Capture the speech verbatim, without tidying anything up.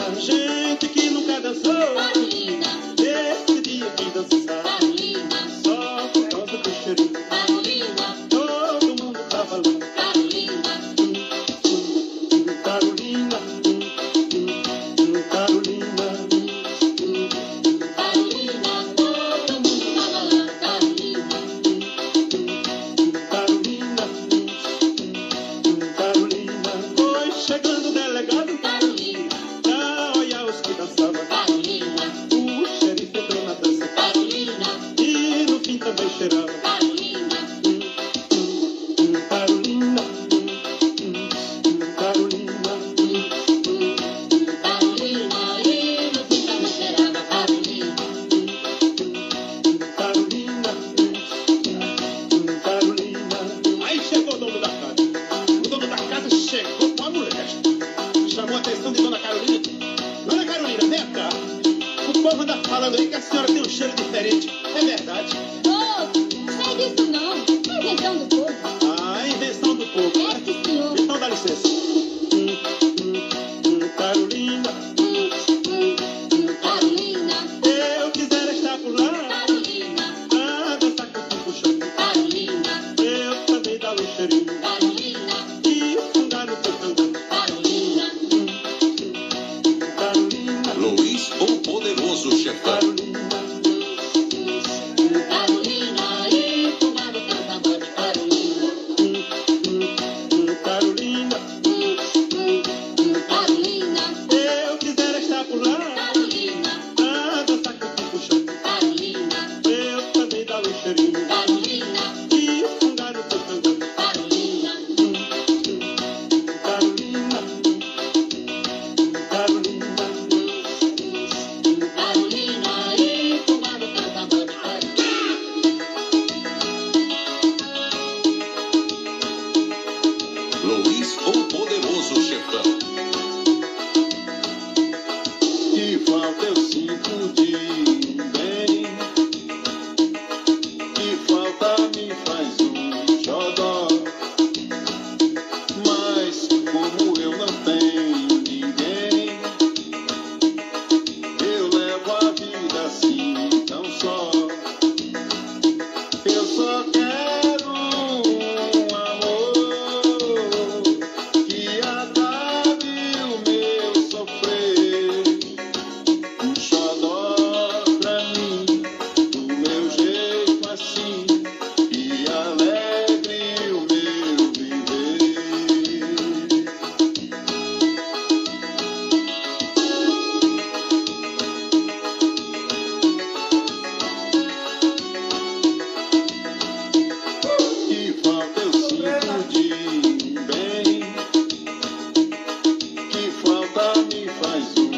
Gente que nunca dançou, Carolina, decidia que dançar. Carolina, Só por causa do cheirinho, Carolina, todo mundo tava lá. Carolina, Carolina, Carolina, Carolina, todo mundo tava lá. Carolina, Carolina, Carolina. Foi chegando o delegado Carolina, pra olhar os que dançavam. Carolina, O xerife entrou na dança Carolina, e no fim também cheirava. Carolina, Carolina, Carolina, Carolina, e no fim também cheirava. Carolina, Carolina, Carolina. Aí chegou o dono da casa. O dono da casa chegou com a mulher. Chamou a atenção de Dona Carolina. Dona Carolina, vem cá. O povo anda falando aí que a senhora tem um cheiro diferente. É verdade? oh, sei disso não, invenção do povo. A invenção do povo. É, sim, senhor. Então dá licença. Carolina, Carolina, eu quisera estar por lá. Carolina, Pra dançar com o puxando. Carolina, Eu também dar um cheirinho. Carolina, E fundar no teu candão. Carolina, Carolina, Luiz, o poderoso chefão. Carolina, Carolina, e fumar no teu pagode. Carolina, Carolina, Carolina, eu quisera estar por lá. Carolina, Pra dançar com o puxando. Carolina, Eu também dar um cheirinho. Carolina, E fundar no teu candão. Carolina, Carolina, Carolina, Carolina, e fumar no teu pagode. Carolina. Luiz, o poderoso chefão. que falta eu sinto de bem, que falta me faz um xodó, mas como eu não tenho ninguém, eu levo a vida assim tão só. Eu só quero um amor que acabe o meu sofrer. Um xodó pra mim, do meu jeito assim, e alegre o meu viver. Que falta eu sinto de bem, que falta me faz um